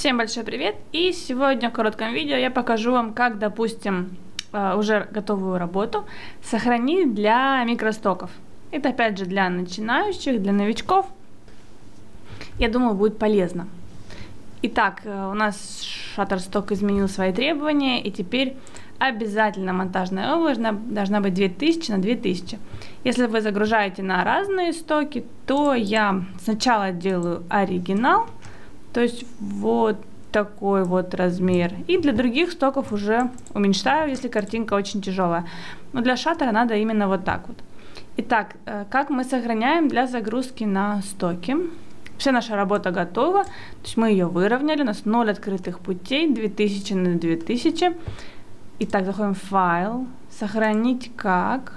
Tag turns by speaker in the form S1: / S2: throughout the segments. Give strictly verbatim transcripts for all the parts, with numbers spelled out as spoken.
S1: Всем большой привет! И сегодня в коротком видео я покажу вам, как, допустим, уже готовую работу сохранить для микростоков. Это опять же для начинающих, для новичков. Я думаю, будет полезно. Итак, у нас Shutterstock изменил свои требования, и теперь обязательно монтажная область должна быть две тысячи на две тысячи. Если вы загружаете на разные стоки, то я сначала делаю оригинал, то есть вот такой вот размер. И для других стоков уже уменьшаю, если картинка очень тяжелая. Но для шаттера надо именно вот так вот. Итак, как мы сохраняем для загрузки на стоки? Вся наша работа готова. То есть мы ее выровняли. У нас ноль открытых путей. две тысячи на две тысячи. Итак, заходим в файл. Сохранить как.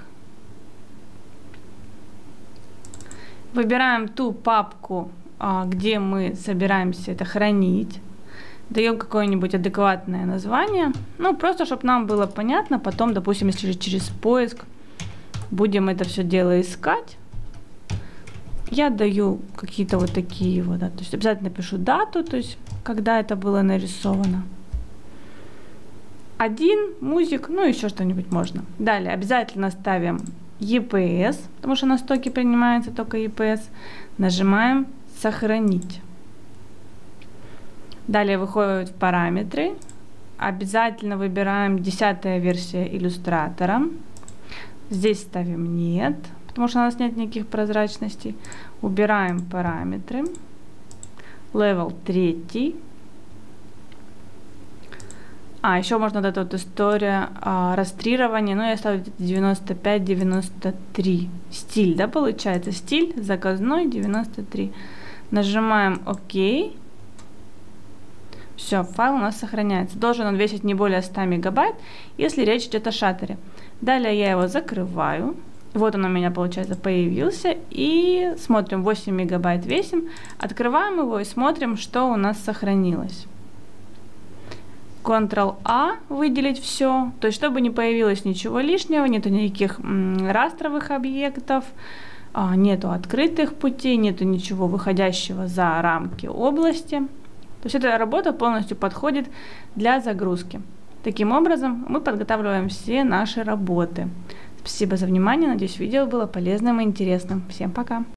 S1: Выбираем ту папку, где мы собираемся это хранить. Даем какое-нибудь адекватное название. Ну, просто, чтобы нам было понятно. Потом, допустим, если через поиск будем это все дело искать. Я даю какие-то вот такие вот, да, то есть обязательно пишу дату, то есть когда это было нарисовано. Один, музик, ну еще что-нибудь можно. Далее обязательно ставим и пи эс, потому что на стоке принимается только и пи эс. Нажимаем «Сохранить». Далее выходит в параметры. Обязательно выбираем десятая версия иллюстратора. Здесь ставим «Нет», потому что у нас нет никаких прозрачностей. Убираем параметры. Level три. А, еще можно вот эта вот история а, растрирования. Ну, я ставлю девяносто пять девяносто три. Стиль, да, получается? Стиль заказной девяносто три. Нажимаем ОК. Все, файл у нас сохраняется. Должен он весить не более ста мегабайт, если речь идет о шаттере. Далее я его закрываю. Вот он у меня, получается, появился. И смотрим, восемь мегабайт весим. Открываем его и смотрим, что у нас сохранилось. контрол-А выделить все. То есть, чтобы не появилось ничего лишнего, нету никаких м, растровых объектов, а, нету открытых путей, нету ничего выходящего за рамки области. То есть, эта работа полностью подходит для загрузки. Таким образом, мы подготавливаем все наши работы. Спасибо за внимание. Надеюсь, видео было полезным и интересным. Всем пока!